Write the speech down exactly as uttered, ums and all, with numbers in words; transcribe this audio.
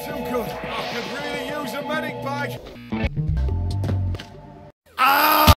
Too good. I could really use a medic bag.